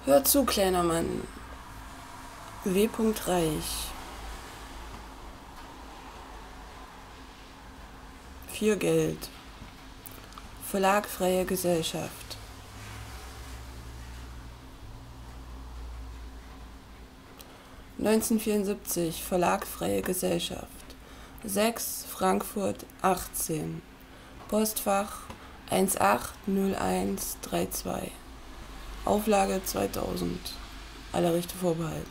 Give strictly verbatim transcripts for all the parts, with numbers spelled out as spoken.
Hör zu, kleiner Mann. W. Reich. Für Geld. Verlag Freie Gesellschaft. neunzehnhundertvierundsiebzig Verlag Freie Gesellschaft. sechs Frankfurt achtzehn. Postfach eins acht null eins drei zwei. Auflage zweitausend. Alle Rechte vorbehalten.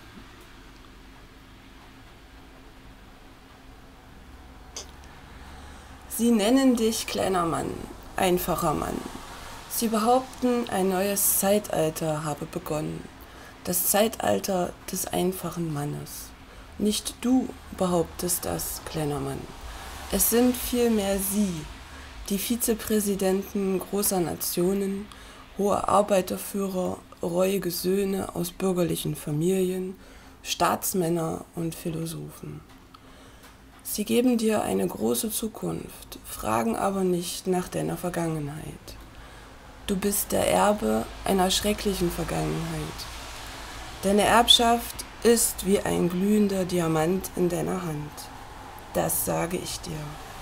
Sie nennen dich kleiner Mann, einfacher Mann. Sie behaupten, ein neues Zeitalter habe begonnen. Das Zeitalter des einfachen Mannes. Nicht du behauptest das, kleiner Mann. Es sind vielmehr Sie, die Vizepräsidenten großer Nationen, hohe Arbeiterführer, reuige Söhne aus bürgerlichen Familien, Staatsmänner und Philosophen. Sie geben dir eine große Zukunft, fragen aber nicht nach deiner Vergangenheit. Du bist der Erbe einer schrecklichen Vergangenheit. Deine Erbschaft ist wie ein glühender Diamant in deiner Hand. Das sage ich dir.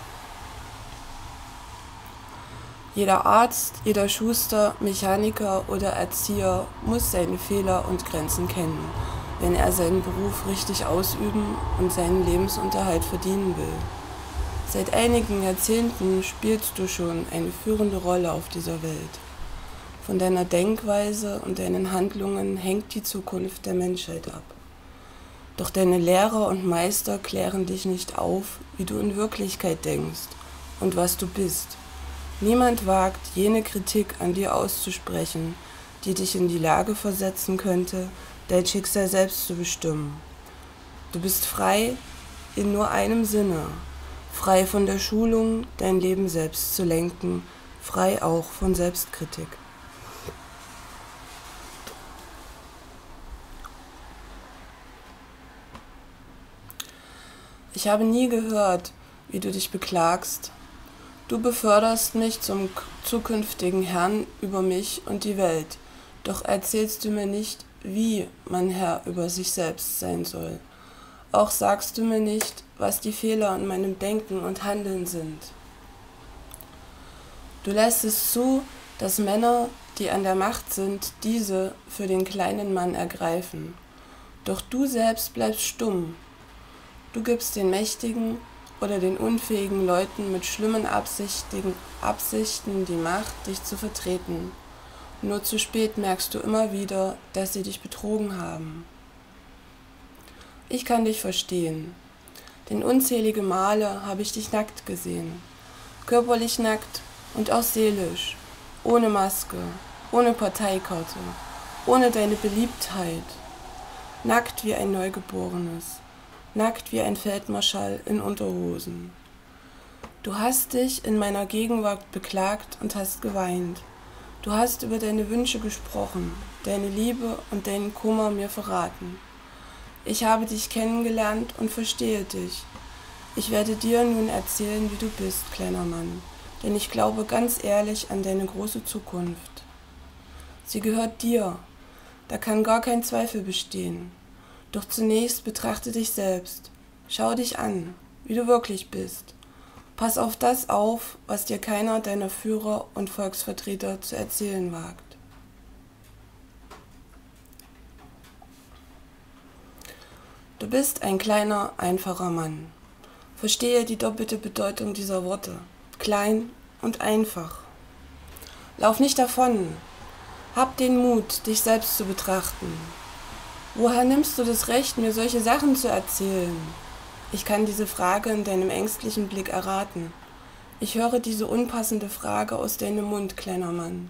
Jeder Arzt, jeder Schuster, Mechaniker oder Erzieher muss seine Fehler und Grenzen kennen, wenn er seinen Beruf richtig ausüben und seinen Lebensunterhalt verdienen will. Seit einigen Jahrzehnten spielst du schon eine führende Rolle auf dieser Welt. Von deiner Denkweise und deinen Handlungen hängt die Zukunft der Menschheit ab. Doch deine Lehrer und Meister klären dich nicht auf, wie du in Wirklichkeit denkst und was du bist. Niemand wagt, jene Kritik an dir auszusprechen, die dich in die Lage versetzen könnte, dein Schicksal selbst zu bestimmen. Du bist frei in nur einem Sinne, frei von der Schulung, dein Leben selbst zu lenken, frei auch von Selbstkritik. Ich habe nie gehört, wie du dich beklagst. Du beförderst mich zum zukünftigen Herrn über mich und die Welt, doch erzählst du mir nicht, wie man Herr über sich selbst sein soll. Auch sagst du mir nicht, was die Fehler in meinem Denken und Handeln sind. Du lässt es zu, dass Männer, die an der Macht sind, diese für den kleinen Mann ergreifen. Doch du selbst bleibst stumm. Du gibst den Mächtigen oder den unfähigen Leuten mit schlimmen Absichten, Absichten die Macht, dich zu vertreten. Nur zu spät merkst du immer wieder, dass sie dich betrogen haben. Ich kann dich verstehen, denn unzählige Male habe ich dich nackt gesehen. Körperlich nackt und auch seelisch, ohne Maske, ohne Parteikarte, ohne deine Beliebtheit. Nackt wie ein Neugeborenes. Nackt wie ein Feldmarschall in Unterhosen. Du hast dich in meiner Gegenwart beklagt und hast geweint. Du hast über deine Wünsche gesprochen, deine Liebe und deinen Kummer mir verraten. Ich habe dich kennengelernt und verstehe dich. Ich werde dir nun erzählen, wie du bist, kleiner Mann, denn ich glaube ganz ehrlich an deine große Zukunft. Sie gehört dir, da kann gar kein Zweifel bestehen. Doch zunächst betrachte dich selbst. Schau dich an, wie du wirklich bist. Pass auf das auf, was dir keiner deiner Führer und Volksvertreter zu erzählen wagt. Du bist ein kleiner, einfacher Mann. Verstehe die doppelte Bedeutung dieser Worte. Klein und einfach. Lauf nicht davon. Hab den Mut, dich selbst zu betrachten. Woher nimmst du das Recht, mir solche Sachen zu erzählen? Ich kann diese Frage in deinem ängstlichen Blick erraten. Ich höre diese unpassende Frage aus deinem Mund, kleiner Mann.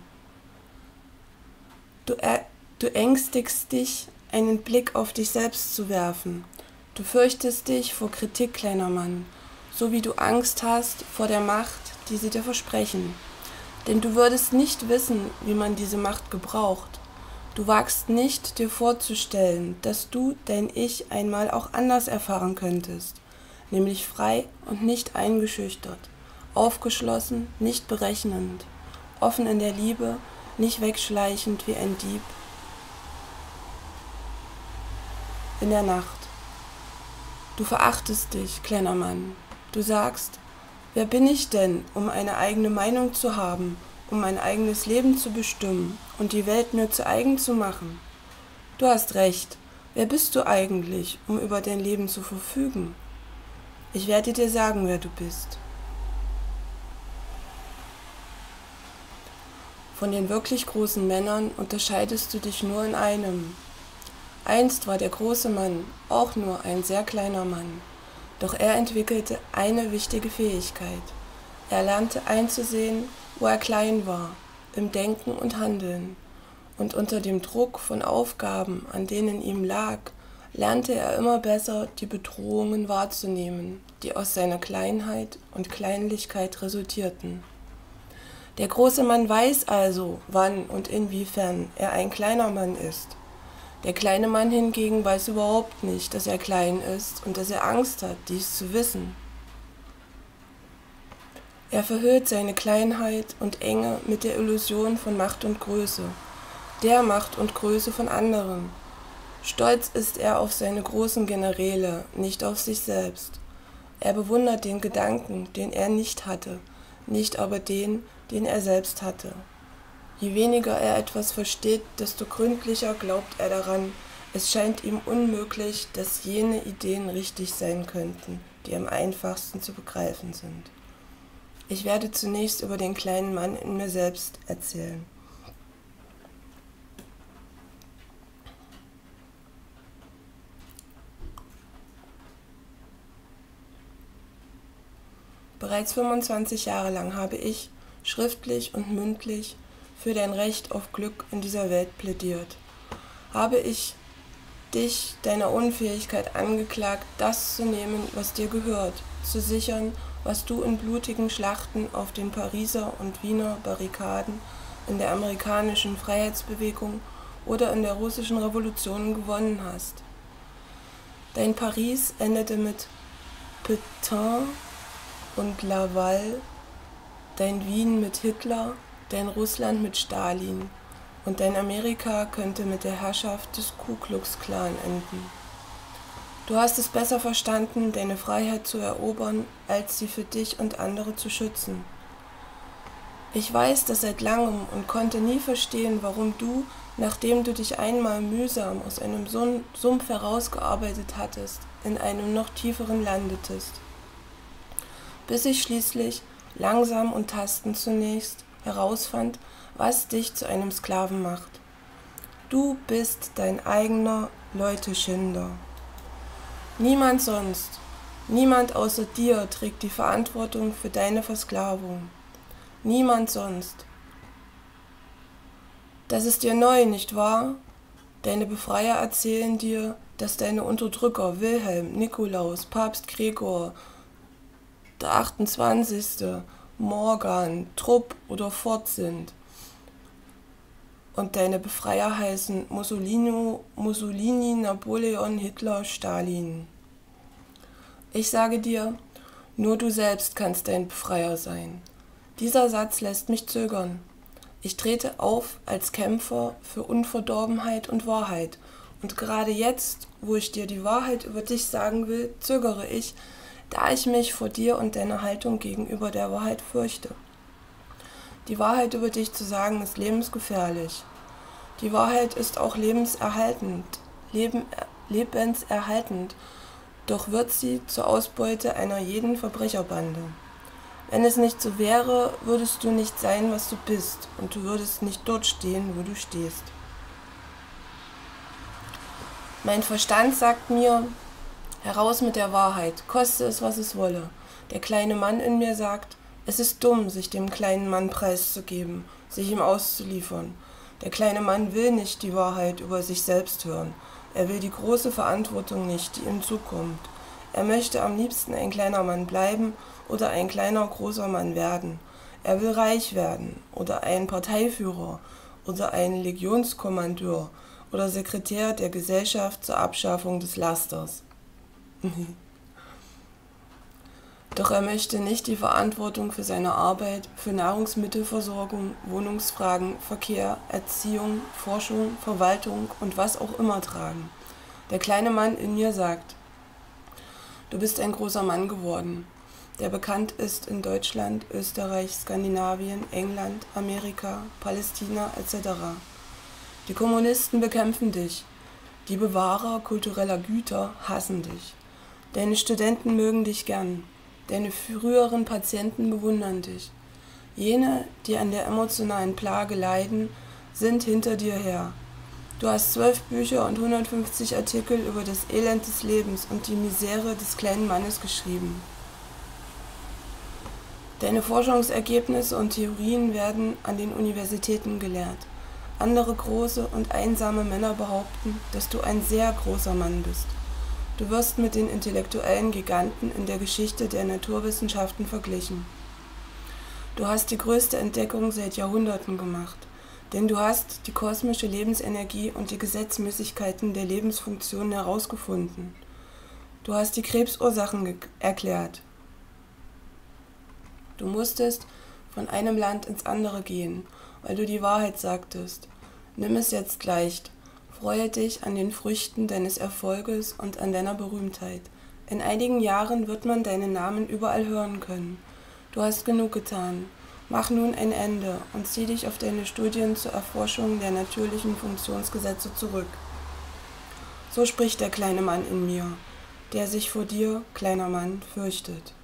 Du, äh, du ängstigst dich, einen Blick auf dich selbst zu werfen. Du fürchtest dich vor Kritik, kleiner Mann, so wie du Angst hast vor der Macht, die sie dir versprechen. Denn du würdest nicht wissen, wie man diese Macht gebraucht. Du wagst nicht, dir vorzustellen, dass du dein Ich einmal auch anders erfahren könntest, nämlich frei und nicht eingeschüchtert, aufgeschlossen, nicht berechnend, offen in der Liebe, nicht wegschleichend wie ein Dieb. in der Nacht. Du verachtest dich, kleiner Mann. Du sagst, wer bin ich denn, um eine eigene Meinung zu haben, um mein eigenes Leben zu bestimmen und die Welt mir zu eigen zu machen? Du hast recht. Wer bist du eigentlich, um über dein Leben zu verfügen? Ich werde dir sagen, wer du bist. Von den wirklich großen Männern unterscheidest du dich nur in einem. Einst war der große Mann auch nur ein sehr kleiner Mann, doch er entwickelte eine wichtige Fähigkeit. Er lernte einzusehen, wo er klein war, im Denken und Handeln, und unter dem Druck von Aufgaben, an denen ihm lag, lernte er immer besser, die Bedrohungen wahrzunehmen, die aus seiner Kleinheit und Kleinlichkeit resultierten. Der große Mann weiß also, wann und inwiefern er ein kleiner Mann ist. Der kleine Mann hingegen weiß überhaupt nicht, dass er klein ist und dass er Angst hat, dies zu wissen. Er verhüllt seine Kleinheit und Enge mit der Illusion von Macht und Größe, der Macht und Größe von anderen. Stolz ist er auf seine großen Generäle, nicht auf sich selbst. Er bewundert den Gedanken, den er nicht hatte, nicht aber den, den er selbst hatte. Je weniger er etwas versteht, desto gründlicher glaubt er daran. Es scheint ihm unmöglich, dass jene Ideen richtig sein könnten, die am einfachsten zu begreifen sind. Ich werde zunächst über den kleinen Mann in mir selbst erzählen. Bereits fünfundzwanzig Jahre lang habe ich, schriftlich und mündlich, für dein Recht auf Glück in dieser Welt plädiert. Habe ich dich deiner Unfähigkeit angeklagt, das zu nehmen, was dir gehört, zu sichern, was du in blutigen Schlachten auf den Pariser und Wiener Barrikaden, in der amerikanischen Freiheitsbewegung oder in der russischen Revolution gewonnen hast. Dein Paris endete mit Pétain und Laval, dein Wien mit Hitler, dein Russland mit Stalin und dein Amerika könnte mit der Herrschaft des Ku Klux Klan enden. Du hast es besser verstanden, deine Freiheit zu erobern, als sie für dich und andere zu schützen. Ich weiß das seit langem und konnte nie verstehen, warum du, nachdem du dich einmal mühsam aus einem Sumpf herausgearbeitet hattest, in einem noch tieferen landetest. Bis ich schließlich, langsam und tastend zunächst, herausfand, was dich zu einem Sklaven macht. Du bist dein eigener Leuteschinder. Niemand sonst, niemand außer dir trägt die Verantwortung für deine Versklavung. Niemand sonst. Das ist dir neu, nicht wahr? Deine Befreier erzählen dir, dass deine Unterdrücker Wilhelm, Nikolaus, Papst Gregor, der achtundzwanzigste, Morgan, Trupp oder Ford sind. Und deine Befreier heißen Mussolini, Mussolini, Napoleon, Hitler, Stalin. Ich sage dir, nur du selbst kannst dein Befreier sein. Dieser Satz lässt mich zögern. Ich trete auf als Kämpfer für Unverdorbenheit und Wahrheit. Und gerade jetzt, wo ich dir die Wahrheit über dich sagen will, zögere ich, da ich mich vor dir und deiner Haltung gegenüber der Wahrheit fürchte. Die Wahrheit über dich zu sagen, ist lebensgefährlich. Die Wahrheit ist auch lebenserhaltend, leben, lebenserhaltend, doch wird sie zur Ausbeute einer jeden Verbrecherbande. Wenn es nicht so wäre, würdest du nicht sein, was du bist, und du würdest nicht dort stehen, wo du stehst. Mein Verstand sagt mir, heraus mit der Wahrheit, koste es, was es wolle. Der kleine Mann in mir sagt, es ist dumm, sich dem kleinen Mann preiszugeben, sich ihm auszuliefern. Der kleine Mann will nicht die Wahrheit über sich selbst hören. Er will die große Verantwortung nicht, die ihm zukommt. Er möchte am liebsten ein kleiner Mann bleiben oder ein kleiner großer Mann werden. Er will reich werden oder ein Parteiführer oder ein Legionskommandeur oder Sekretär der Gesellschaft zur Abschaffung des Lasters. Doch er möchte nicht die Verantwortung für seine Arbeit, für Nahrungsmittelversorgung, Wohnungsfragen, Verkehr, Erziehung, Forschung, Verwaltung und was auch immer tragen. Der kleine Mann in mir sagt, du bist ein großer Mann geworden, der bekannt ist in Deutschland, Österreich, Skandinavien, England, Amerika, Palästina et cetera. Die Kommunisten bekämpfen dich, die Bewahrer kultureller Güter hassen dich. Deine Studenten mögen dich gern, deine früheren Patienten bewundern dich. Jene, die an der emotionalen Plage leiden, sind hinter dir her. Du hast zwölf Bücher und hundertfünfzig Artikel über das Elend des Lebens und die Misere des kleinen Mannes geschrieben. Deine Forschungsergebnisse und Theorien werden an den Universitäten gelehrt. Andere große und einsame Männer behaupten, dass du ein sehr großer Mann bist. Du wirst mit den intellektuellen Giganten in der Geschichte der Naturwissenschaften verglichen. Du hast die größte Entdeckung seit Jahrhunderten gemacht, denn du hast die kosmische Lebensenergie und die Gesetzmäßigkeiten der Lebensfunktionen herausgefunden. Du hast die Krebsursachen erklärt. Du musstest von einem Land ins andere gehen, weil du die Wahrheit sagtest. Nimm es jetzt leicht. Freue dich an den Früchten deines Erfolges und an deiner Berühmtheit. In einigen Jahren wird man deinen Namen überall hören können. Du hast genug getan. Mach nun ein Ende und zieh dich auf deine Studien zur Erforschung der natürlichen Funktionsgesetze zurück. So spricht der kleine Mann in mir, der sich vor dir, kleiner Mann, fürchtet.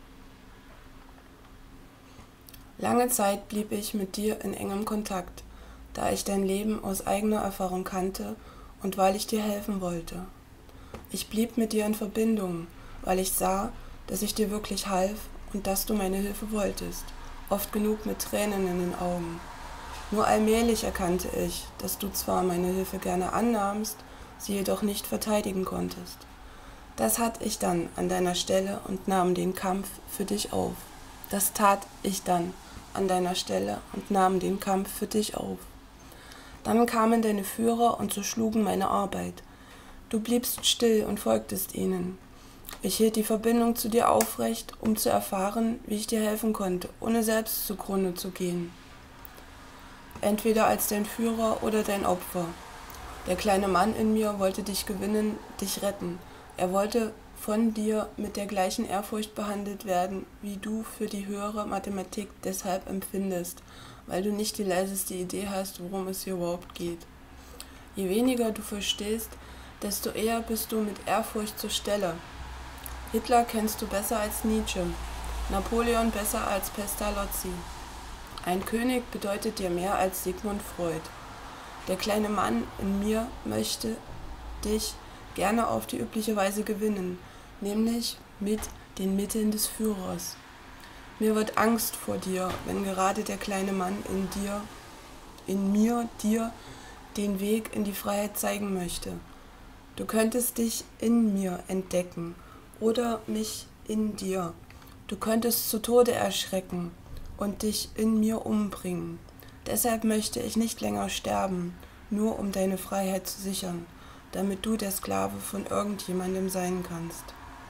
Lange Zeit blieb ich mit dir in engem Kontakt, da ich dein Leben aus eigener Erfahrung kannte und weil ich dir helfen wollte. Ich blieb mit dir in Verbindung, weil ich sah, dass ich dir wirklich half und dass du meine Hilfe wolltest, oft genug mit Tränen in den Augen. Nur allmählich erkannte ich, dass du zwar meine Hilfe gerne annahmst, sie jedoch nicht verteidigen konntest. Das tat ich dann an deiner Stelle und nahm den Kampf für dich auf. Das tat ich dann an deiner Stelle und nahm den Kampf für dich auf. Dann kamen deine Führer und zerschlugen meine Arbeit. Du bliebst still und folgtest ihnen. Ich hielt die Verbindung zu dir aufrecht, um zu erfahren, wie ich dir helfen konnte, ohne selbst zugrunde zu gehen. Entweder als dein Führer oder dein Opfer. Der kleine Mann in mir wollte dich gewinnen, dich retten. Er wollte von dir mit der gleichen Ehrfurcht behandelt werden, wie du für die höhere Mathematik deshalb empfindest, weil du nicht die leiseste Idee hast, worum es hier überhaupt geht. Je weniger du verstehst, desto eher bist du mit Ehrfurcht zur Stelle. Hitler kennst du besser als Nietzsche, Napoleon besser als Pestalozzi. Ein König bedeutet dir mehr als Sigmund Freud. Der kleine Mann in mir möchte dich gerne auf die übliche Weise gewinnen, nämlich mit den Mitteln des Führers. Mir wird Angst vor dir, wenn gerade der kleine Mann in dir, in mir, dir den Weg in die Freiheit zeigen möchte. Du könntest dich in mir entdecken oder mich in dir. Du könntest zu Tode erschrecken und dich in mir umbringen. Deshalb möchte ich nicht länger sterben, nur um deine Freiheit zu sichern, damit du der Sklave von irgendjemandem sein kannst.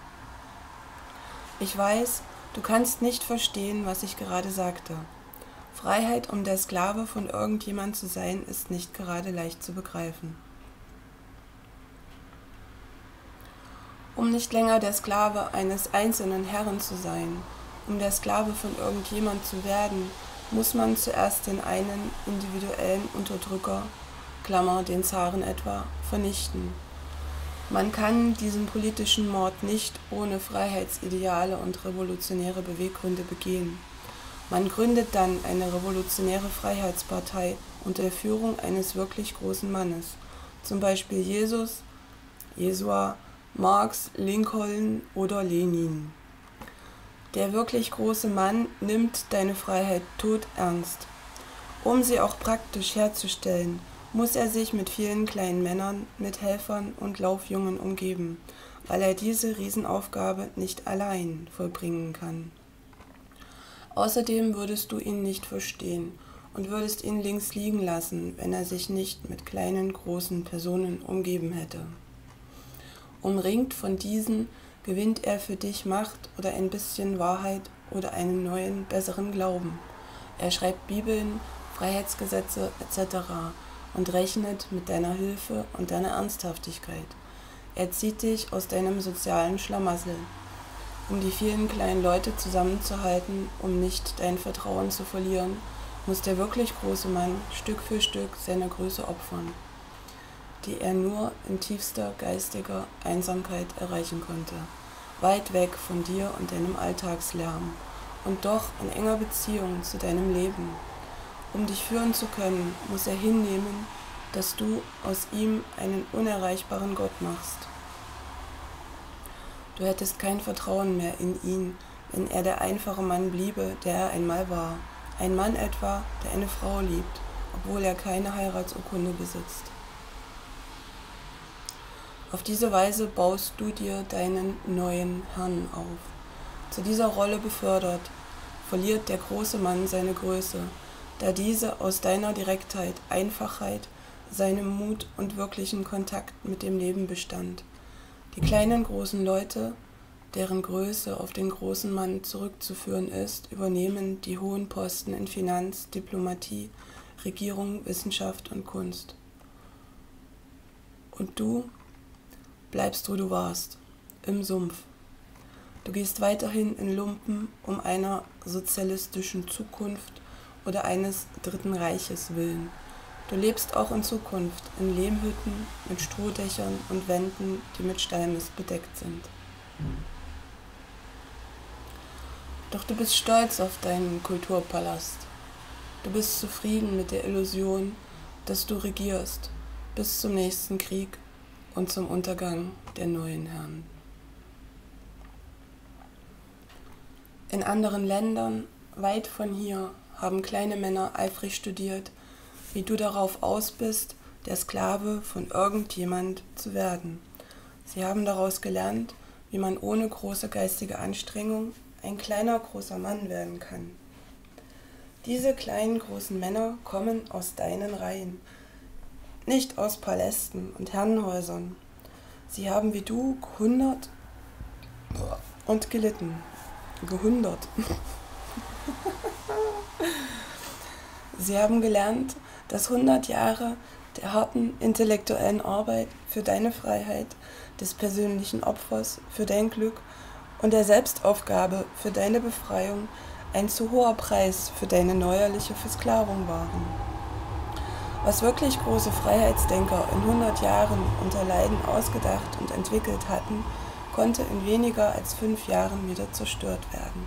Ich weiß, du kannst nicht verstehen, was ich gerade sagte. Freiheit, um der Sklave von irgendjemand zu sein, ist nicht gerade leicht zu begreifen. Um nicht länger der Sklave eines einzelnen Herren zu sein, um der Sklave von irgendjemand zu werden, muss man zuerst den einen individuellen Unterdrücker, Klammer den Zaren etwa, vernichten. Man kann diesen politischen Mord nicht ohne Freiheitsideale und revolutionäre Beweggründe begehen. Man gründet dann eine revolutionäre Freiheitspartei unter der Führung eines wirklich großen Mannes, zum Beispiel Jesus, Jesua, Marx, Lincoln oder Lenin. Der wirklich große Mann nimmt deine Freiheit todernst. Um sie auch praktisch herzustellen, muss er sich mit vielen kleinen Männern, mit Helfern und Laufjungen umgeben, weil er diese Riesenaufgabe nicht allein vollbringen kann. Außerdem würdest du ihn nicht verstehen und würdest ihn links liegen lassen, wenn er sich nicht mit kleinen, großen Personen umgeben hätte. Umringt von diesen gewinnt er für dich Macht oder ein bisschen Wahrheit oder einen neuen, besseren Glauben. Er schreibt Bibeln, Freiheitsgesetze et cetera und rechnet mit deiner Hilfe und deiner Ernsthaftigkeit. Er zieht dich aus deinem sozialen Schlamassel, um die vielen kleinen Leute zusammenzuhalten, um nicht dein Vertrauen zu verlieren, muss der wirklich große Mann Stück für Stück seine Größe opfern, die er nur in tiefster geistiger Einsamkeit erreichen konnte, weit weg von dir und deinem Alltagslärm und doch in enger Beziehung zu deinem Leben. Um dich führen zu können, muss er hinnehmen, dass du aus ihm einen unerreichbaren Gott machst. Du hättest kein Vertrauen mehr in ihn, wenn er der einfache Mann bliebe, der er einmal war. Ein Mann etwa, der eine Frau liebt, obwohl er keine Heiratsurkunde besitzt. Auf diese Weise baust du dir deinen neuen Herrn auf. Zu dieser Rolle befördert, verliert der große Mann seine Größe, da diese aus deiner Direktheit, Einfachheit, seinem Mut und wirklichen Kontakt mit dem Leben bestand. Die kleinen großen Leute, deren Größe auf den großen Mann zurückzuführen ist, übernehmen die hohen Posten in Finanz, Diplomatie, Regierung, Wissenschaft und Kunst. Und du bleibst, wo du warst, im Sumpf. Du gehst weiterhin in Lumpen um einer sozialistischen Zukunft oder eines Dritten Reiches willen. Du lebst auch in Zukunft in Lehmhütten mit Strohdächern und Wänden, die mit Stallmist bedeckt sind. Doch du bist stolz auf deinen Kulturpalast. Du bist zufrieden mit der Illusion, dass du regierst, bis zum nächsten Krieg und zum Untergang der neuen Herren. In anderen Ländern, weit von hier, haben kleine Männer eifrig studiert, wie du darauf aus bist, der Sklave von irgendjemand zu werden. Sie haben daraus gelernt, wie man ohne große geistige Anstrengung ein kleiner, großer Mann werden kann. Diese kleinen, großen Männer kommen aus deinen Reihen, nicht aus Palästen und Herrenhäusern. Sie haben wie du gehundert und gelitten. Gehundert. Sie haben gelernt, dass hundert Jahre der harten intellektuellen Arbeit für deine Freiheit, des persönlichen Opfers für dein Glück und der Selbstaufgabe für deine Befreiung ein zu hoher Preis für deine neuerliche Versklavung waren. Was wirklich große Freiheitsdenker in hundert Jahren unter Leiden ausgedacht und entwickelt hatten, konnte in weniger als fünf Jahren wieder zerstört werden.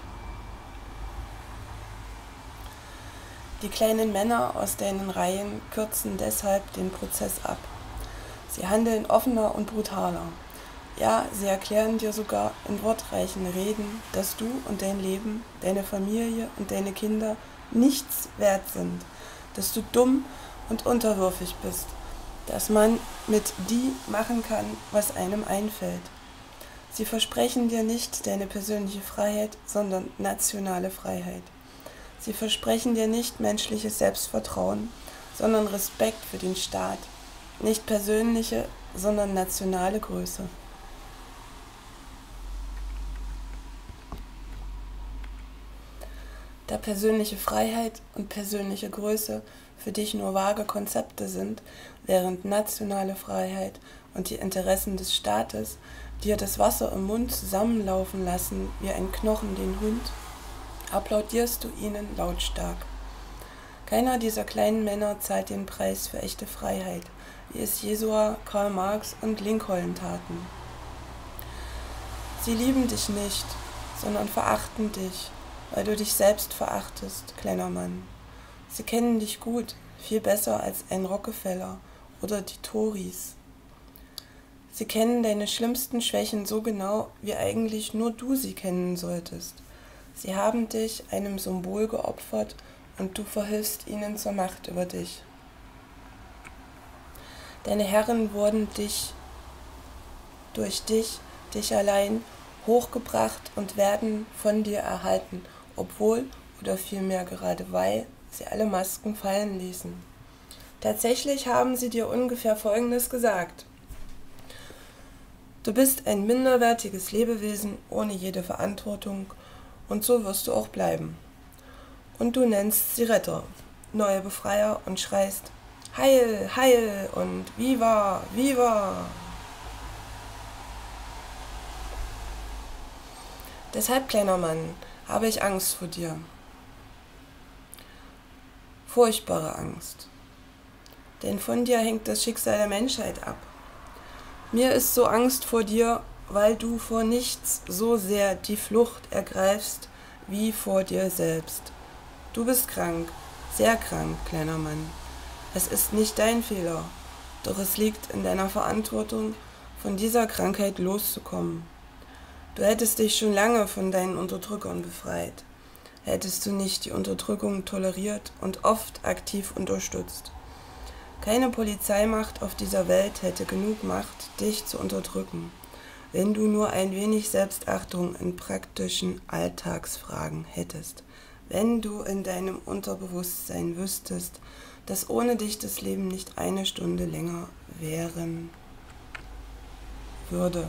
Die kleinen Männer aus deinen Reihen kürzen deshalb den Prozess ab. Sie handeln offener und brutaler. Ja, sie erklären dir sogar in wortreichen Reden, dass du und dein Leben, deine Familie und deine Kinder nichts wert sind, dass du dumm und unterwürfig bist, dass man mit die machen kann, was einem einfällt. Sie versprechen dir nicht deine persönliche Freiheit, sondern nationale Freiheit. Sie versprechen dir nicht menschliches Selbstvertrauen, sondern Respekt für den Staat, nicht persönliche, sondern nationale Größe. Da persönliche Freiheit und persönliche Größe für dich nur vage Konzepte sind, während nationale Freiheit und die Interessen des Staates dir das Wasser im Mund zusammenlaufen lassen wie ein Knochen den Hund, applaudierst du ihnen lautstark. Keiner dieser kleinen Männer zahlt den Preis für echte Freiheit, wie es Jesua, Karl Marx und Lincoln taten. Sie lieben dich nicht, sondern verachten dich, weil du dich selbst verachtest, kleiner Mann. Sie kennen dich gut, viel besser als ein Rockefeller oder die Tories. Sie kennen deine schlimmsten Schwächen so genau, wie eigentlich nur du sie kennen solltest. Sie haben dich einem Symbol geopfert und du verhilfst ihnen zur Macht über dich. Deine Herren wurden dich, durch dich, dich allein, hochgebracht und werden von dir erhalten, obwohl oder vielmehr gerade weil sie alle Masken fallen ließen. Tatsächlich haben sie dir ungefähr Folgendes gesagt: Du bist ein minderwertiges Lebewesen ohne jede Verantwortung und so wirst du auch bleiben. Und du nennst sie Retter, neue Befreier und schreist Heil, Heil und Viva, Viva. Deshalb, kleiner Mann, habe ich Angst vor dir. Furchtbare Angst. Denn von dir hängt das Schicksal der Menschheit ab. Mir ist so Angst vor dir, weil du vor nichts so sehr die Flucht ergreifst wie vor dir selbst. Du bist krank, sehr krank, kleiner Mann. Es ist nicht dein Fehler, doch es liegt in deiner Verantwortung, von dieser Krankheit loszukommen. Du hättest dich schon lange von deinen Unterdrückern befreit, hättest du nicht die Unterdrückung toleriert und oft aktiv unterstützt. Keine Polizeimacht auf dieser Welt hätte genug Macht, dich zu unterdrücken, wenn du nur ein wenig Selbstachtung in praktischen Alltagsfragen hättest, wenn du in deinem Unterbewusstsein wüsstest, dass ohne dich das Leben nicht eine Stunde länger währen würde.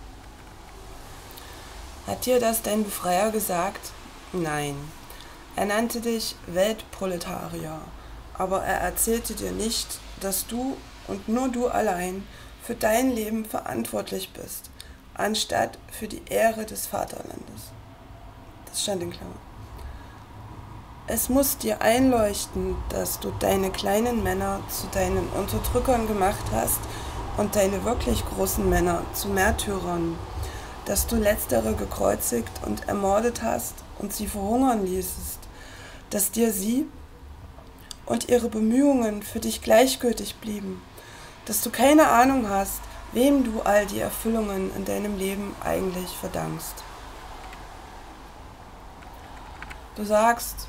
Hat dir das dein Befreier gesagt? Nein. Er nannte dich Weltproletarier, aber er erzählte dir nicht, dass du und nur du allein für dein Leben verantwortlich bist, anstatt für die Ehre des Vaterlandes. Das stand in Klammern. Es muss dir einleuchten, dass du deine kleinen Männer zu deinen Unterdrückern gemacht hast und deine wirklich großen Männer zu Märtyrern, dass du letztere gekreuzigt und ermordet hast und sie verhungern ließest, dass dir sie und ihre Bemühungen für dich gleichgültig blieben, dass du keine Ahnung hast, wem du all die Erfüllungen in deinem Leben eigentlich verdankst. Du sagst,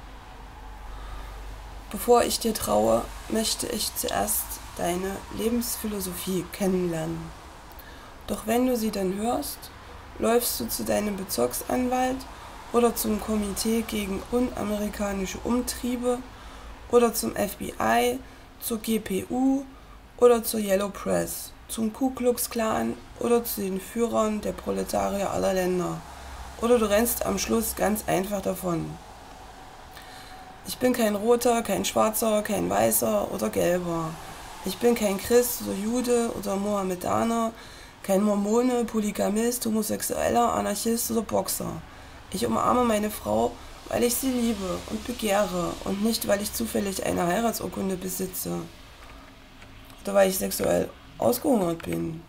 bevor ich dir traue, möchte ich zuerst deine Lebensphilosophie kennenlernen. Doch wenn du sie dann hörst, läufst du zu deinem Bezirksanwalt oder zum Komitee gegen unamerikanische Umtriebe oder zum F B I, zur G P U oder zur Yellow Press, zum Ku Klux Klan oder zu den Führern der Proletarier aller Länder. Oder du rennst am Schluss ganz einfach davon. Ich bin kein Roter, kein Schwarzer, kein Weißer oder Gelber. Ich bin kein Christ oder Jude oder Mohammedaner, kein Mormone, Polygamist, Homosexueller, Anarchist oder Boxer. Ich umarme meine Frau, weil ich sie liebe und begehre und nicht, weil ich zufällig eine Heiratsurkunde besitze oder weil ich sexuell ausgehungert bin.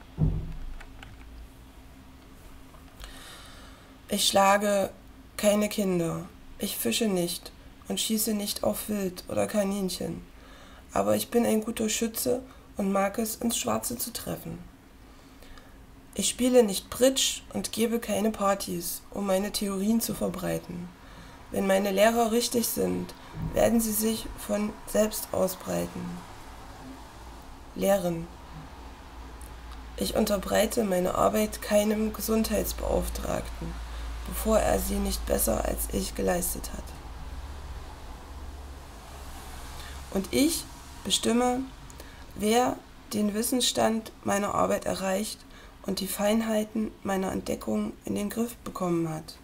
Ich schlage keine Kinder, ich fische nicht und schieße nicht auf Wild oder Kaninchen, aber ich bin ein guter Schütze und mag es, ins Schwarze zu treffen. Ich spiele nicht Bridge und gebe keine Partys, um meine Theorien zu verbreiten. Wenn meine Lehrer richtig sind, werden sie sich von selbst ausbreiten. Lehren. Ich unterbreite meine Arbeit keinem Gesundheitsbeauftragten, bevor er sie nicht besser als ich geleistet hat. Und ich bestimme, wer den Wissensstand meiner Arbeit erreicht und die Feinheiten meiner Entdeckung in den Griff bekommen hat.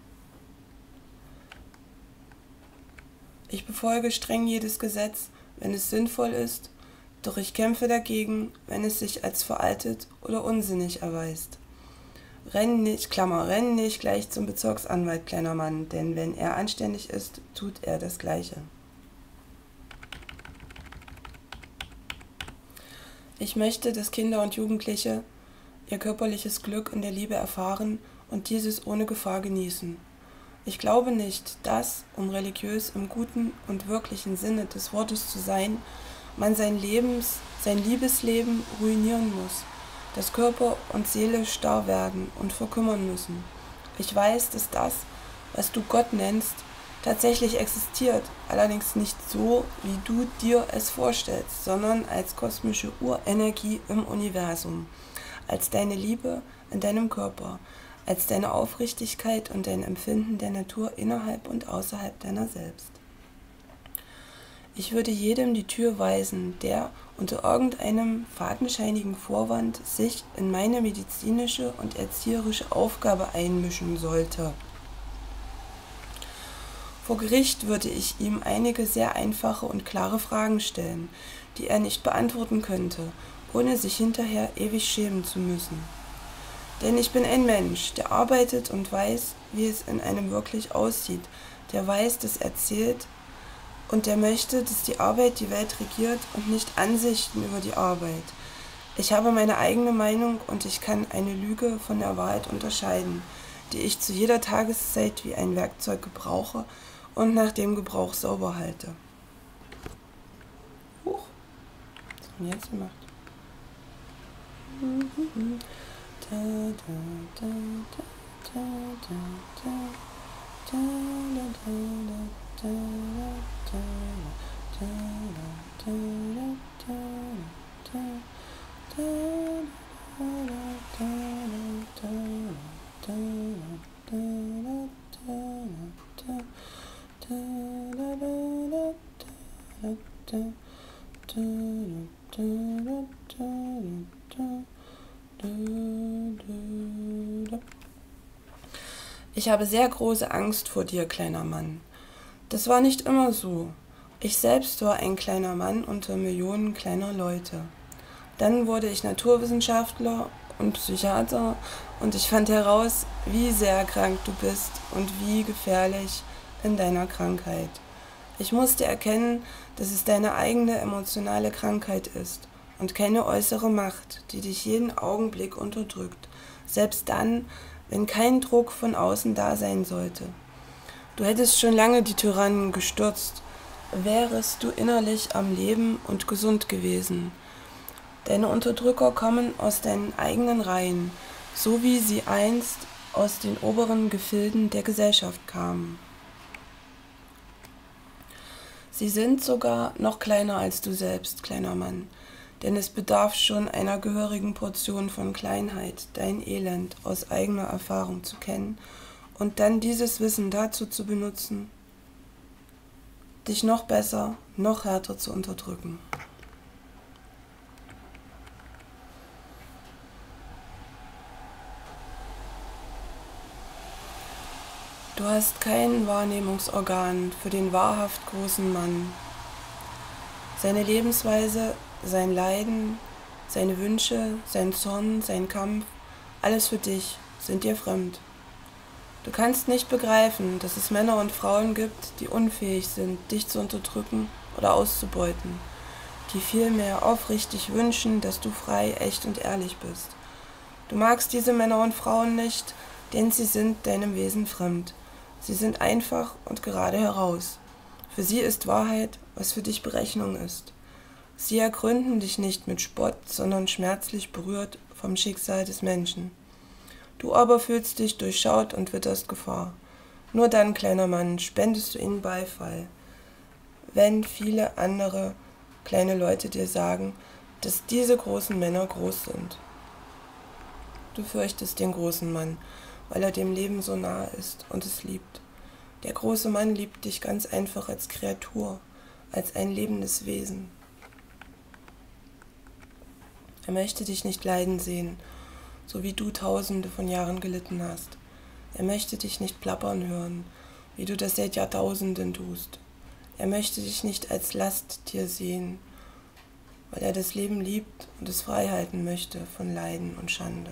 Ich befolge streng jedes Gesetz, wenn es sinnvoll ist, doch ich kämpfe dagegen, wenn es sich als veraltet oder unsinnig erweist. Renn nicht, Klammer, renn nicht gleich zum Bezirksanwalt, kleiner Mann, denn wenn er anständig ist, tut er das Gleiche. Ich möchte, dass Kinder und Jugendliche ihr körperliches Glück in der Liebe erfahren und dieses ohne Gefahr genießen. Ich glaube nicht, dass, um religiös im guten und wirklichen Sinne des Wortes zu sein, man sein Lebens, sein Liebesleben ruinieren muss, dass Körper und Seele starr werden und verkümmern müssen. Ich weiß, dass das, was du Gott nennst, tatsächlich existiert, allerdings nicht so, wie du dir es vorstellst, sondern als kosmische Urenergie im Universum, als deine Liebe in deinem Körper, als deine Aufrichtigkeit und dein Empfinden der Natur innerhalb und außerhalb deiner selbst. Ich würde jedem die Tür weisen, der unter irgendeinem fadenscheinigen Vorwand sich in meine medizinische und erzieherische Aufgabe einmischen sollte. Vor Gericht würde ich ihm einige sehr einfache und klare Fragen stellen, die er nicht beantworten könnte, ohne sich hinterher ewig schämen zu müssen. Denn ich bin ein Mensch, der arbeitet und weiß, wie es in einem wirklich aussieht, der weiß, dass er zählt und der möchte, dass die Arbeit die Welt regiert und nicht Ansichten über die Arbeit. Ich habe meine eigene Meinung und ich kann eine Lüge von der Wahrheit unterscheiden, die ich zu jeder Tageszeit wie ein Werkzeug gebrauche und nach dem Gebrauch sauber halte. Huch, was haben wir jetzt gemacht? Da, da, da, da, da, da, da, da, Ich habe sehr große Angst vor dir, kleiner Mann. Das war nicht immer so. Ich selbst war ein kleiner Mann unter Millionen kleiner Leute. Dann wurde ich Naturwissenschaftler und Psychiater und ich fand heraus, wie sehr krank du bist und wie gefährlich in deiner Krankheit. Ich musste erkennen, dass es deine eigene emotionale Krankheit ist und keine äußere Macht, die dich jeden Augenblick unterdrückt, selbst dann, wenn kein Druck von außen da sein sollte. Du hättest schon lange die Tyrannen gestürzt, wärest du innerlich am Leben und gesund gewesen. Deine Unterdrücker kommen aus deinen eigenen Reihen, so wie sie einst aus den oberen Gefilden der Gesellschaft kamen. Sie sind sogar noch kleiner als du selbst, kleiner Mann, denn es bedarf schon einer gehörigen Portion von Kleinheit, dein Elend aus eigener Erfahrung zu kennen und dann dieses Wissen dazu zu benutzen, dich noch besser, noch härter zu unterdrücken. Du hast kein Wahrnehmungsorgan für den wahrhaft großen Mann. Seine Lebensweise, sein Leiden, seine Wünsche, sein Zorn, sein Kampf, alles für dich, sind dir fremd. Du kannst nicht begreifen, dass es Männer und Frauen gibt, die unfähig sind, dich zu unterdrücken oder auszubeuten, die vielmehr aufrichtig wünschen, dass du frei, echt und ehrlich bist. Du magst diese Männer und Frauen nicht, denn sie sind deinem Wesen fremd. Sie sind einfach und gerade heraus. Für sie ist Wahrheit, was für dich Berechnung ist. Sie ergründen dich nicht mit Spott, sondern schmerzlich berührt vom Schicksal des Menschen. Du aber fühlst dich durchschaut und witterst Gefahr. Nur dann, kleiner Mann, spendest du ihnen Beifall, wenn viele andere kleine Leute dir sagen, dass diese großen Männer groß sind. Du fürchtest den großen Mann, weil er dem Leben so nahe ist und es liebt. Der große Mann liebt dich ganz einfach als Kreatur, als ein lebendes Wesen. Er möchte dich nicht leiden sehen, so wie du Tausende von Jahren gelitten hast. Er möchte dich nicht plappern hören, wie du das seit Jahrtausenden tust. Er möchte dich nicht als Lasttier sehen, weil er das Leben liebt und es freihalten möchte von Leiden und Schande.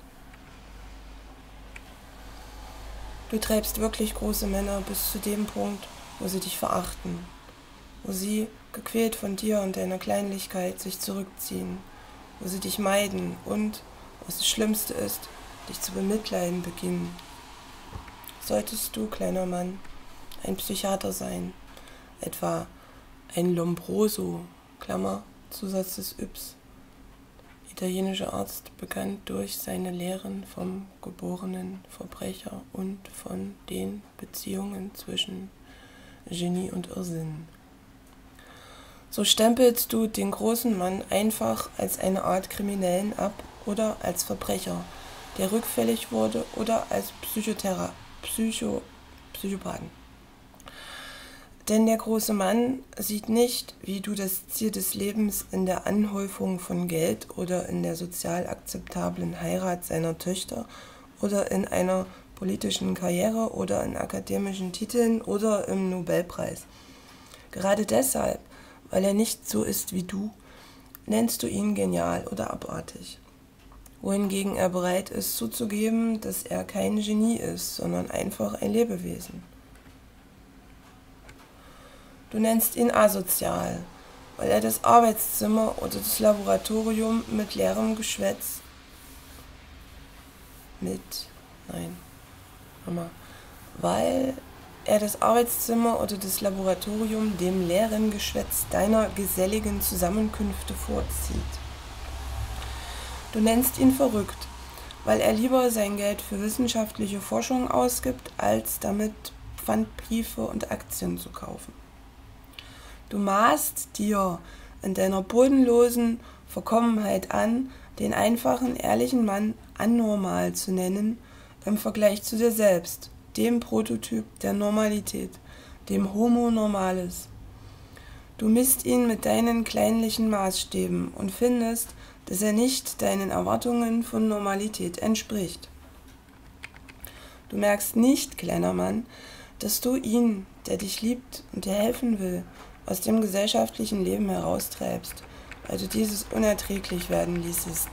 Du treibst wirklich große Männer bis zu dem Punkt, wo sie dich verachten, wo sie, gequält von dir und deiner Kleinlichkeit, sich zurückziehen, wo sie dich meiden und, was das Schlimmste ist, dich zu bemitleiden beginnen. Solltest du, kleiner Mann, ein Psychiater sein, etwa ein Lombroso, Klammer, Zusatz des Yps, italienischer Arzt, bekannt durch seine Lehren vom geborenen Verbrecher und von den Beziehungen zwischen Genie und Irrsinn. So stempelst du den großen Mann einfach als eine Art Kriminellen ab oder als Verbrecher, der rückfällig wurde, oder als Psychothera Psycho Psychopathen. Denn der große Mann sieht nicht, wie du das Ziel des Lebens in der Anhäufung von Geld oder in der sozial akzeptablen Heirat seiner Töchter oder in einer politischen Karriere oder in akademischen Titeln oder im Nobelpreis. Gerade deshalb, weil er nicht so ist wie du, nennst du ihn genial oder abartig. wohingegen er bereit ist zuzugeben, dass er kein Genie ist, sondern einfach ein Lebewesen. Du nennst ihn asozial, weil er das Arbeitszimmer oder das Laboratorium mit leerem Geschwätz mit, nein, Mama, weil er das Arbeitszimmer oder das Laboratorium dem leeren Geschwätz deiner geselligen Zusammenkünfte vorzieht. Du nennst ihn verrückt, weil er lieber sein Geld für wissenschaftliche Forschung ausgibt, als damit Pfandbriefe und Aktien zu kaufen. Du maßt dir in deiner bodenlosen Verkommenheit an, den einfachen, ehrlichen Mann anormal zu nennen im Vergleich zu dir selbst, dem Prototyp der Normalität, dem Homo Normalis. Du misst ihn mit deinen kleinlichen Maßstäben und findest, dass er nicht deinen Erwartungen von Normalität entspricht. Du merkst nicht, kleiner Mann, dass du ihn, der dich liebt und dir helfen will, aus dem gesellschaftlichen Leben heraustreibst, weil du dieses unerträglich werden ließest.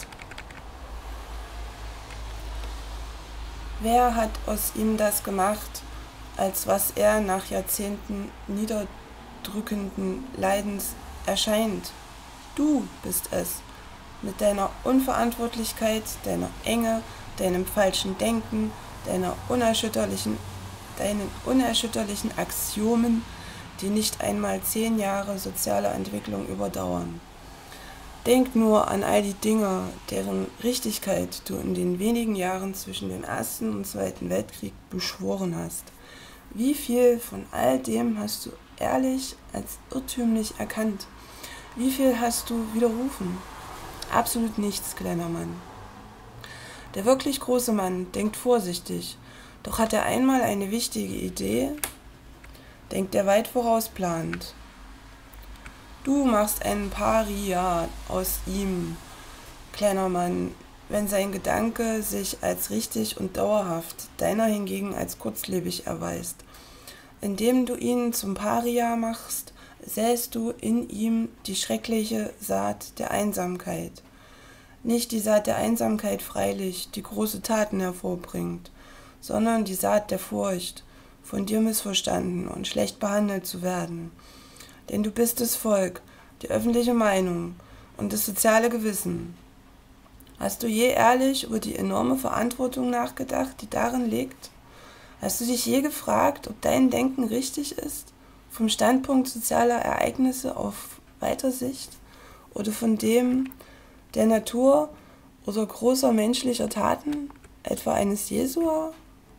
Wer hat aus ihm das gemacht, als was er nach Jahrzehnten niederdrückenden Leidens erscheint? Du bist es, mit deiner Unverantwortlichkeit, deiner Enge, deinem falschen Denken, deiner unerschütterlichen, deinen unerschütterlichen Axiomen, die nicht einmal zehn Jahre soziale Entwicklung überdauern. Denk nur an all die Dinge, deren Richtigkeit du in den wenigen Jahren zwischen dem Ersten und Zweiten Weltkrieg beschworen hast. Wie viel von all dem hast du ehrlich als irrtümlich erkannt? Wie viel hast du widerrufen? Absolut nichts, kleiner Mann. Der wirklich große Mann denkt vorsichtig, doch hat er einmal eine wichtige Idee, denkt er weit vorausplanend. Du machst einen Paria aus ihm, kleiner Mann, wenn sein Gedanke sich als richtig und dauerhaft, deiner hingegen als kurzlebig erweist. Indem du ihn zum Paria machst, säst du in ihm die schreckliche Saat der Einsamkeit. Nicht die Saat der Einsamkeit freilich, die große Taten hervorbringt, sondern die Saat der Furcht, von dir missverstanden und schlecht behandelt zu werden. Denn du bist das Volk, die öffentliche Meinung und das soziale Gewissen. Hast du je ehrlich über die enorme Verantwortung nachgedacht, die darin liegt? Hast du dich je gefragt, ob dein Denken richtig ist, vom Standpunkt sozialer Ereignisse auf weiter Sicht oder von dem der Natur oder großer menschlicher Taten, etwa eines Jesua?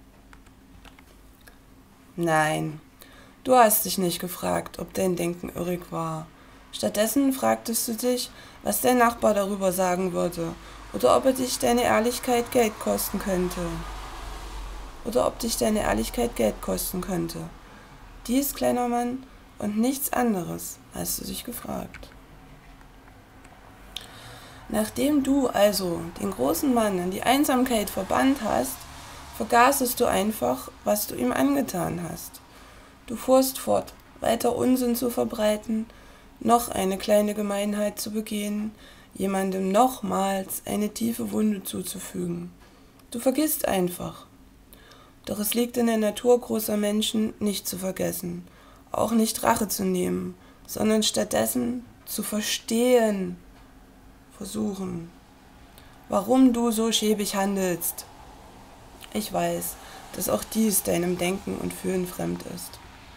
Nein, du hast dich nicht gefragt, ob dein Denken irrig war. Stattdessen fragtest du dich, was dein Nachbar darüber sagen würde, oder ob er dich deine Ehrlichkeit Geld kosten könnte. Oder ob dich deine Ehrlichkeit Geld kosten könnte. Dies, kleiner Mann, und nichts anderes hast du dich gefragt. Nachdem du also den großen Mann in die Einsamkeit verbannt hast, vergaßest du einfach, was du ihm angetan hast. Du fuhrst fort, weiter Unsinn zu verbreiten, noch eine kleine Gemeinheit zu begehen, jemandem nochmals eine tiefe Wunde zuzufügen. Du vergisst einfach. Doch es liegt in der Natur großer Menschen, nicht zu vergessen, auch nicht Rache zu nehmen, sondern stattdessen zu verstehen, versuchen, warum du so schäbig handelst. Ich weiß, dass auch dies deinem Denken und Fühlen fremd ist.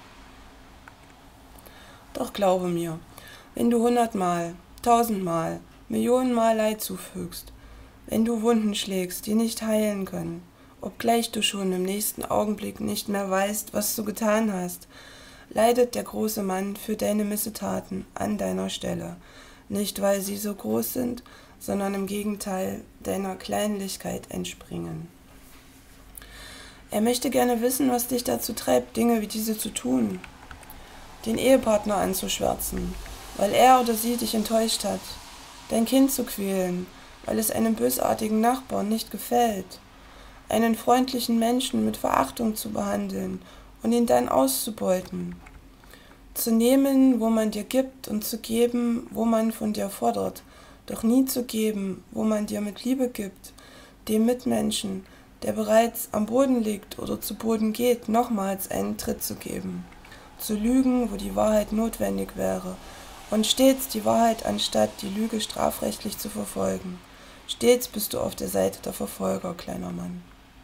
Doch glaube mir, wenn du hundertmal, tausendmal, Millionenmal Leid zufügst, wenn du Wunden schlägst, die nicht heilen können, obgleich du schon im nächsten Augenblick nicht mehr weißt, was du getan hast, leidet der große Mann für deine Missetaten an deiner Stelle, nicht weil sie so groß sind, sondern im Gegenteil deiner Kleinlichkeit entspringen. Er möchte gerne wissen, was dich dazu treibt, Dinge wie diese zu tun. Den Ehepartner anzuschwärzen, weil er oder sie dich enttäuscht hat. Dein Kind zu quälen, weil es einem bösartigen Nachbarn nicht gefällt. Einen freundlichen Menschen mit Verachtung zu behandeln und ihn dann auszubeuten. Zu nehmen, wo man dir gibt und zu geben, wo man von dir fordert, doch nie zu geben, wo man dir mit Liebe gibt, dem Mitmenschen, der bereits am Boden liegt oder zu Boden geht, nochmals einen Tritt zu geben, zu lügen, wo die Wahrheit notwendig wäre, und stets die Wahrheit anstatt die Lüge strafrechtlich zu verfolgen. Stets bist du auf der Seite der Verfolger, kleiner Mann.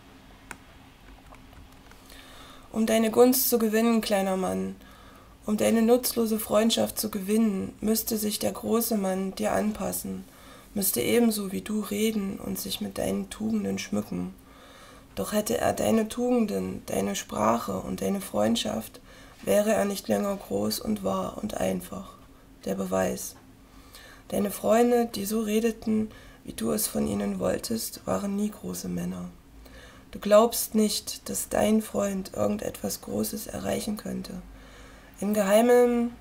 Um deine Gunst zu gewinnen, kleiner Mann, um deine nutzlose Freundschaft zu gewinnen, müsste sich der große Mann dir anpassen, müsste ebenso wie du reden und sich mit deinen Tugenden schmücken. Doch hätte er deine Tugenden, deine Sprache und deine Freundschaft, wäre er nicht länger groß und wahr und einfach. Der Beweis. Deine Freunde, die so redeten, wie du es von ihnen wolltest, waren nie große Männer. Du glaubst nicht, dass dein Freund irgendetwas Großes erreichen könnte. Im Geheimen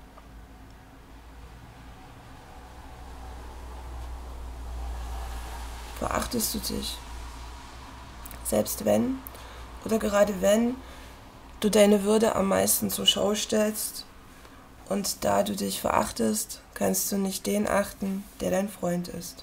verachtest du dich. Selbst wenn, oder gerade wenn, du deine Würde am meisten zur Schau stellst, und da du dich verachtest, kannst du nicht den achten, der dein Freund ist.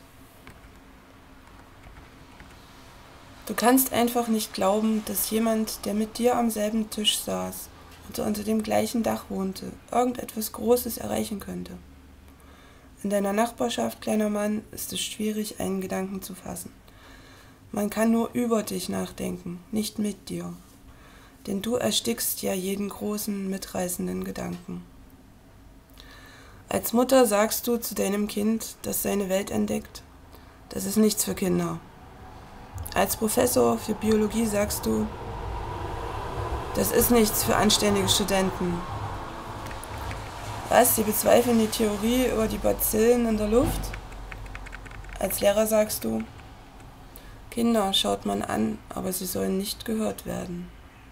Du kannst einfach nicht glauben, dass jemand, der mit dir am selben Tisch saß oder unter dem gleichen Dach wohnte, irgendetwas Großes erreichen könnte. In deiner Nachbarschaft, kleiner Mann, ist es schwierig, einen Gedanken zu fassen. Man kann nur über dich nachdenken, nicht mit dir. Denn du erstickst ja jeden großen, mitreißenden Gedanken. Als Mutter sagst du zu deinem Kind, das seine Welt entdeckt, das ist nichts für Kinder. Als Professor für Biologie sagst du, das ist nichts für anständige Studenten. Was, sie bezweifeln die Theorie über die Bazillen in der Luft? Als Lehrer sagst du, Kinder schaut man an, aber sie sollen nicht gehört werden.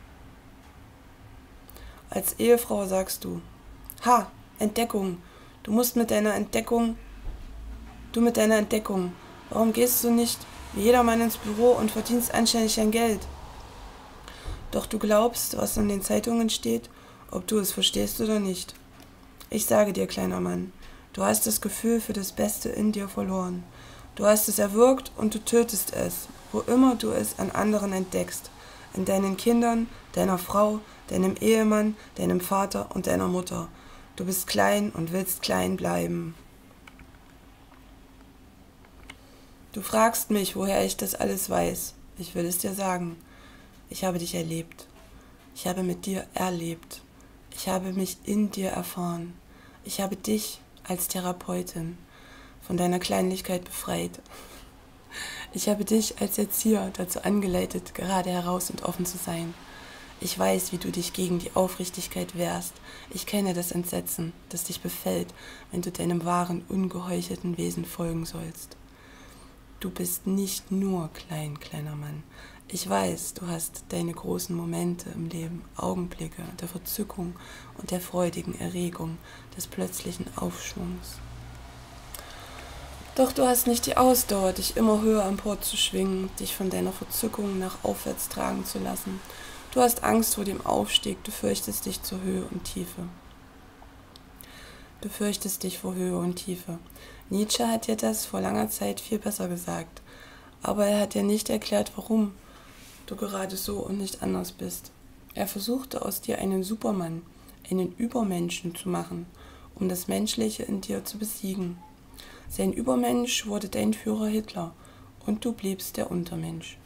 Als Ehefrau sagst du, ha, Entdeckung, du musst mit deiner Entdeckung, du mit deiner Entdeckung, warum gehst du nicht wie jedermann ins Büro und verdienst anständig dein Geld? Doch du glaubst, was in den Zeitungen steht, ob du es verstehst oder nicht. Ich sage dir, kleiner Mann, du hast das Gefühl für das Beste in dir verloren. Du hast es erwürgt und du tötest es, wo immer du es an anderen entdeckst. In deinen Kindern, deiner Frau, deinem Ehemann, deinem Vater und deiner Mutter. Du bist klein und willst klein bleiben. Du fragst mich, woher ich das alles weiß. Ich will es dir sagen. Ich habe dich erlebt. Ich habe mit dir erlebt. Ich habe mich in dir erfahren. Ich habe dich als Therapeutin von deiner Kleinlichkeit befreit. Ich habe dich als Erzieher dazu angeleitet, gerade heraus und offen zu sein. Ich weiß, wie du dich gegen die Aufrichtigkeit wehrst. Ich kenne das Entsetzen, das dich befällt, wenn du deinem wahren, ungeheuchelten Wesen folgen sollst. Du bist nicht nur klein, kleiner Mann. Ich weiß, du hast deine großen Momente im Leben, Augenblicke der Verzückung und der freudigen Erregung, des plötzlichen Aufschwungs. Doch du hast nicht die Ausdauer, dich immer höher emporzuschwingen, dich von deiner Verzückung nach aufwärts tragen zu lassen. Du hast Angst vor dem Aufstieg, du fürchtest dich zur Höhe und Tiefe. Du fürchtest dich vor Höhe und Tiefe. Nietzsche hat dir das vor langer Zeit viel besser gesagt, aber er hat dir nicht erklärt, warum du gerade so und nicht anders bist. Er versuchte aus dir einen Supermann, einen Übermenschen zu machen, um das Menschliche in dir zu besiegen. Sein Übermensch wurde dein Führer Hitler und du bliebst der Untermensch.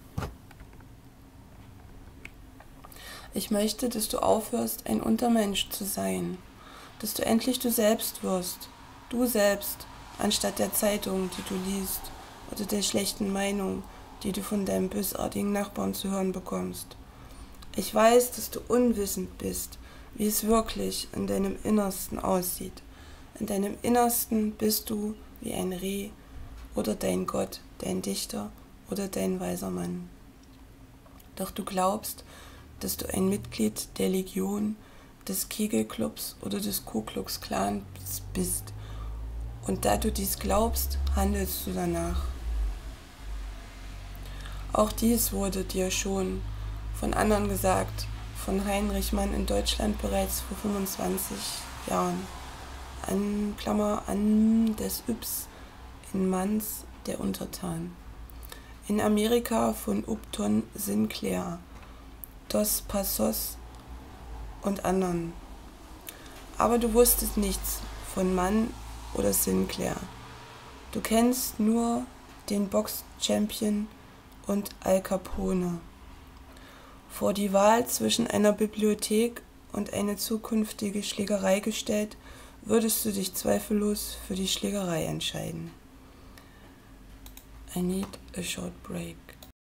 Ich möchte, dass du aufhörst, ein Untermensch zu sein, dass du endlich du selbst wirst, du selbst, anstatt der Zeitung, die du liest, oder der schlechten Meinung, die du von deinem bösartigen Nachbarn zu hören bekommst. Ich weiß, dass du unwissend bist, wie es wirklich in deinem Innersten aussieht. In deinem Innersten bist du wie ein Reh oder dein Gott, dein Dichter oder dein weiser Mann. Doch du glaubst, dass du ein Mitglied der Legion, des Kegelclubs oder des Ku Klux Klans bist. Und da du dies glaubst, handelst du danach. Auch dies wurde dir schon von anderen gesagt, von Heinrich Mann in Deutschland bereits vor fünfundzwanzig Jahren. An Klammer an des Yps in Manns der Untertan. In Amerika von Upton Sinclair, Dos Passos und anderen. Aber du wusstest nichts von Mann oder Sinclair. Du kennst nur den Box-Champion und Al Capone. Vor die Wahl zwischen einer Bibliothek und eine zukünftige Schlägerei gestellt, würdest du dich zweifellos für die Schlägerei entscheiden. I need a short break.